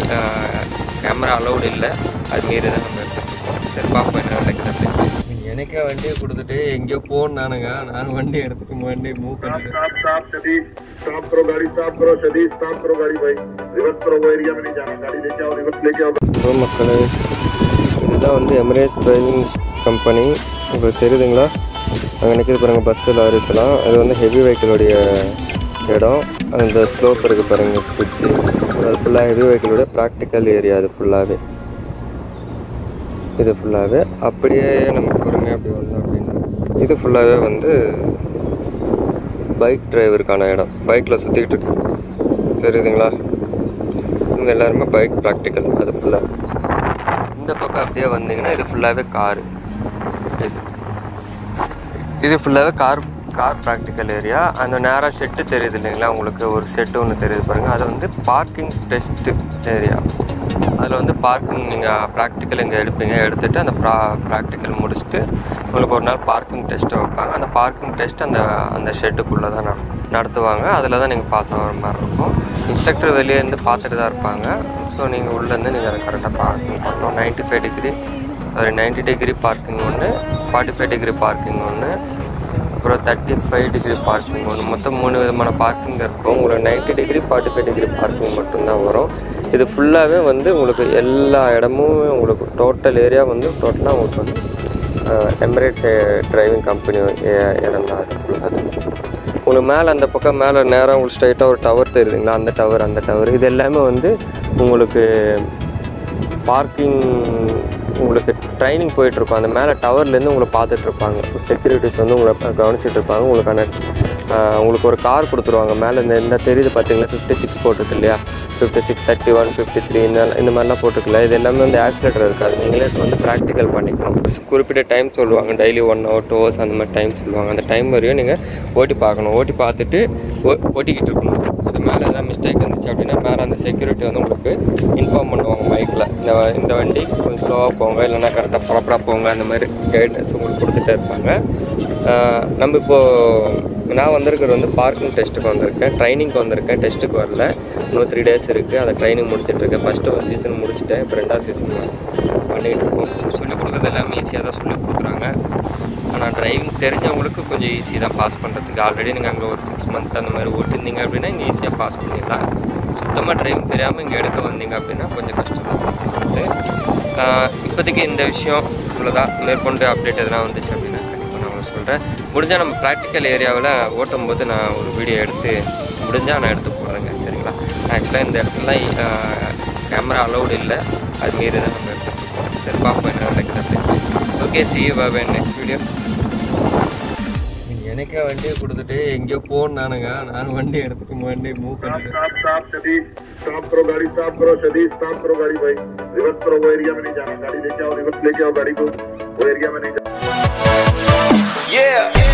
Camera allowed இல்லை, அது மீறி தான் நம்ம எடுத்துகிட்ருக்கோம். சரி பார்ப்போம் என்ன நடக்குது அப்படின்னு. எனக்கே வண்டியை கொடுத்துட்டு எங்கேயோ போனானுங்க, நான் வண்டி எடுத்துட்டு வண்டி மூவ் பண்ணிட்டேன். மக்களே, இதுதான் வந்து எமிரேட்ஸ் டிரைவிங் கம்பெனி. உங்களுக்கு தெரியுதுங்களா? அங்கே நிற்கிது பாருங்கள் பஸ்ஸு லாரிஸ்லாம். அது வந்து ஹெவி வெஹிக்கிளுடைய இடம். அந்த ஸ்லோப் இருக்குது பாருங்கள் பிடிச்சி, அது ஃபுல்லாக ஹெவி வெஹிக்கிளோட ப்ராக்டிக்கல் ஏரியா. அது ஃபுல்லாகவே இது ஃபுல்லாகவே அப்படியே நம்ம பொறுமையாக அப்படி வந்தோம் அப்படின்னா இது ஃபுல்லாகவே வந்து பைக் டிரைவருக்கான இடம். பைக்கில் சுற்றிக்கிட்டு இருக்கு தெரியுதுங்களா? இவங்க எல்லாருமே பைக் ப்ராக்டிக்கல். அது ஃபுல்லாக இந்த பக்கம் அப்படியே வந்தீங்கன்னா இது ஃபுல்லாகவே காரு. இது ஃபுல்லாகவே கார் ப்ராக்டிக்கல் ஏரியா. அந்த நேராக ஷெட்டு தெரியுது இல்லைங்களா உங்களுக்கு? ஒரு ஷெட்டு ஒன்று தெரியுது பாருங்கள். அது வந்து பார்க்கிங் டெஸ்ட்டு ஏரியா. அதில் வந்து பார்க்கிங் நீங்கள் ப்ராக்டிக்கல் இங்கே எடுத்துகிட்டு அந்த ப்ராக்டிக்கல் முடிச்சுட்டு உங்களுக்கு ஒரு நாள் பார்க்கிங் டெஸ்ட்டு வைப்பாங்க. அந்த பார்க்கிங் டெஸ்ட் அந்த ஷெட்டுக்குள்ளே தான் நடத்துவாங்க. அதில் தான் நீங்கள் பாஸ் ஆகிற மாதிரி இருக்கும். இன்ஸ்ட்ரக்டர் வெளியே இருந்து பார்த்துட்டு தான் இருப்பாங்க. ஸோ நீங்கள் உள்ளேருந்து நீங்கள் அதை கரெக்டாக பார்க்கிங் பண்ணணும். 90 டிகிரி பார்க்கிங் ஒன்று, 45 டிகிரி பார்க்கிங் ஒன்று, அப்புறம் 35 டிகிரி பார்க்கிங் ஒன்று. மொத்தம் 3 விதமான பார்க்கிங் இருக்கும். உங்களுக்கு 90 டிகிரி 45 டிகிரி பார்க்கிங் மட்டும்தான் வரும். இது ஃபுல்லாகவே வந்து உங்களுக்கு எல்லா இடமும் உங்களுக்கு டோட்டல் ஏரியா வந்து டோட்டலாக உங்களுக்கு வந்து எமிரேட்ஸ் டிரைவிங் கம்பெனி இடம் தான். அது ஃபுல்லாக உங்களுக்கு மேலே அந்த பக்கம் மேலே நேராக உங்களுக்கு ஸ்ட்ரைட்டாக ஒரு டவர் தெரியுதுங்களா? அந்த டவர் இது எல்லாமே வந்து உங்களுக்கு பார்க்கிங் உங்களுக்கு ட்ரைனிங் போயிட்டுருக்கும். அந்த மேலே டவர்லேருந்து உங்களை பார்த்துட்ருப்பாங்க. செக்யூரிட்டிஸ் வந்து உங்களை கவனிச்சிட்டு இருப்பாங்க. உங்களுக்கு ஒரு கார் கொடுத்துருவாங்க. மேலே இந்த தெரியுது பார்த்தீங்களா? 56 போட்டிருக்கு இல்லையா? 56, 31, 53 இந்த மாதிரிலாம் போட்டுக்கல. இது எல்லாமே வந்து ஆக்சிலேட்டர் இருக்காது. நீங்களே வந்து ப்ராக்டிக்கல் பண்ணிக்கணும். குறிப்பிட்ட டைம் சொல்லுவாங்க, டெய்லி 1 hour 2 hours அந்த மாதிரி டைம் சொல்லுவாங்க. அந்த டைம் வரையும் நீங்கள் ஓட்டி பார்க்கணும். ஓட்டி பார்த்துட்டு ஓட்டிக்கிட்டு இருக்கணும். அது மேலே எதாவது மிஸ்டேக் இருந்துச்சு அப்படின்னா மேலே அந்த செக்யூரிட்டி வந்து உங்களுக்கு இன்ஃபார்ம் பண்ணுவாங்க மைக்கில். இந்த வண்டி கொஞ்சம் ஸ்லோவாக போங்க, இல்லைன்னா கரெக்டாக ப்ராப்பராக போங்க, அந்த மாதிரி கைட்னஸ் உங்களுக்கு கொடுத்துட்டே இருப்பாங்க. நம்ம இப்போது நான் வந்திருக்கிறது வந்து பார்க்கிங் டெஸ்ட்டுக்கு வந்திருக்கேன், ட்ரைனிங்க்கு வந்திருக்கேன். டெஸ்ட்டுக்கு வரல, இன்னும் 3 days இருக்குது. அதை ட்ரைனிங் முடிச்சிட்ருக்கேன். ஃபஸ்ட்டு ஒரு சீசன் முடிச்சுட்டேன், இப்போ 2வது சீசன் பண்ணிகிட்டு இருக்கோம். சொல்லிக் கொடுக்குறது எல்லாமே ஈஸியாக தான் சொல்லிக் கொடுக்குறாங்க. ஆனால் டிரைவிங் தெரிஞ்சவங்களுக்கு கொஞ்சம் ஈஸி தான் பாஸ் பண்ணுறதுக்கு. ஆல்ரெடி நீங்கள் அங்கே ஒரு 6 months அந்த மாதிரி ஓட்டிருந்தீங்க அப்படின்னா இங்கே ஈஸியாக பாஸ் பண்ணிடலாம். சுத்தமாக டிரைவிங் தெரியாமல் இங்கே எடுக்க வந்தீங்க அப்படின்னா கொஞ்சம் கஷ்டம் தான். இப்போதைக்கு இந்த விஷயம் இவ்வளோதான். மேற்கொண்டு அப்டேட் எதனா வந்துச்சு அப்படின்னா கண்டிப்பாக நான் சொல்கிறேன். முடிஞ்சால் நம்ம ப்ராக்டிக்கல் ஏரியாவில் ஓட்டும் போது நான் ஒரு வீடியோ முடிஞ்சால் நான் எடுத்து போடுறேங்க. சரிங்களா? ஆக்சுவலாக இந்த இடத்துலலாம் கேமரா அலௌடு இல்லை, அது மீறி தான் நம்ம எடுத்துகிட்ருக்கோம். சரி பார்ப்போம் என்ன நடக்குது அப்படின்னு. Okay, see you bye next video. எனக்கே வண்டியை கொடுத்துட்டு எங்கேயோ போனானுங்க, நான் வண்டி எடுத்துட்டு வண்டி மூவ் பண்ணிட்டேன். स्टॉप करो गाड़ी, स्टॉप करो गाड़ी भाई, रिवर्स करो, वो एरिया में नहीं जाना, गाड़ी लेके आओ, रिवर्स लेके आओ गाड़ी को, वो एरिया में नहीं जाना।